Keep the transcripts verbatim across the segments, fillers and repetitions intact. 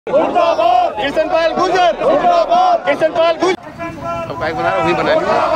किशनपाल गुर्जर, किशनपाल गुर्जर। अब काय बना रहा वही बना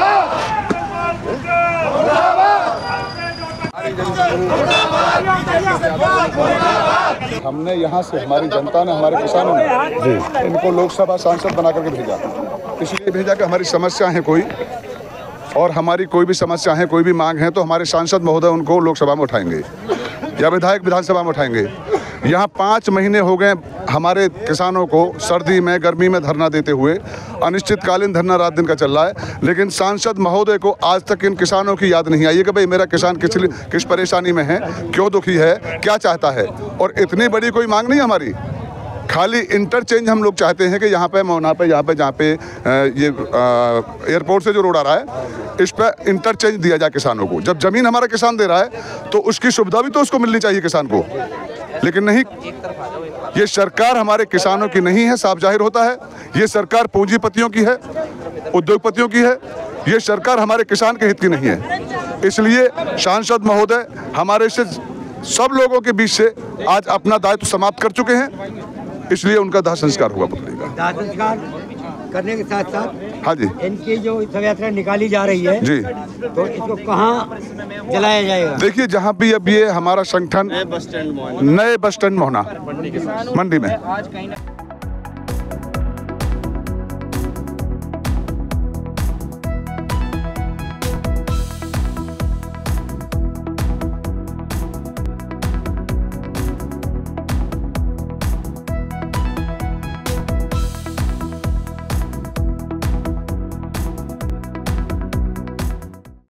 हमने यहाँ से हमारी जनता ने, हमारे किसानों ने इनको लोकसभा सांसद बना करके भेजा। इसलिए भेजा कि हमारी समस्या है कोई और हमारी कोई भी समस्या है, कोई भी मांग है तो हमारे सांसद महोदय उनको लोकसभा में उठाएंगे या विधायक विधानसभा में उठाएंगे। यहाँ पाँच महीने हो गए हमारे किसानों को सर्दी में गर्मी में धरना देते हुए, अनिश्चितकालीन धरना रात दिन का चल रहा है, लेकिन सांसद महोदय को आज तक इन किसानों की याद नहीं आई है कि भाई मेरा किसान किस किस परेशानी में है, क्यों दुखी है, क्या चाहता है। और इतनी बड़ी कोई मांग नहीं हमारी, खाली इंटरचेंज हम लोग चाहते हैं कि यहाँ पे मोना पे यहाँ पे जहाँ पे ये एयरपोर्ट से जो रोड आ रहा है इस पर इंटरचेंज दिया जाए किसानों को। जब ज़मीन हमारा किसान दे रहा है तो उसकी सुविधा भी तो उसको मिलनी चाहिए किसान को, लेकिन नहीं। ये सरकार हमारे किसानों की नहीं है, साफ जाहिर होता है। ये सरकार पूंजीपतियों की है, उद्योगपतियों की है। ये सरकार हमारे किसान के हित की नहीं है। इसलिए सांसद महोदय हमारे से सब लोगों के बीच से आज अपना दायित्व समाप्त कर चुके हैं, इसलिए उनका दाह संस्कार हुआ पुतली का। दाह संस्कार करने के साथ साथ हाँ जी, इनकी जो शव यात्रा निकाली जा रही है जी, तो इसको कहाँ जलाया जाएगा? देखिए जहाँ भी अब ये हमारा संगठन नए बस स्टैंड मोहना मंडी में